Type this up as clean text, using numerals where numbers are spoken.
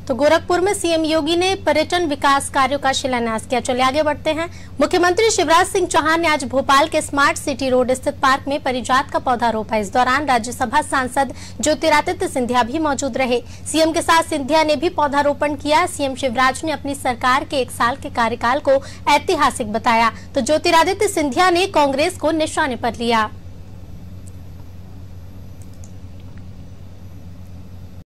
तो गोरखपुर में सीएम योगी ने पर्यटन विकास कार्यों का शिलान्यास किया। चलिए आगे बढ़ते हैं। मुख्यमंत्री शिवराज सिंह चौहान ने आज भोपाल के स्मार्ट सिटी रोड स्थित पार्क में परिजात का पौधा रोपा। इस दौरान राज्यसभा सांसद ज्योतिरादित्य सिंधिया भी मौजूद रहे। सीएम के साथ सिंधिया ने भी पौधारोपण किया। सीएम शिवराज ने अपनी सरकार के 1 साल के कार्यकाल को ऐतिहासिक बताया, तो ज्योतिरादित्य सिंधिया ने कांग्रेस को निशाने पर लिया।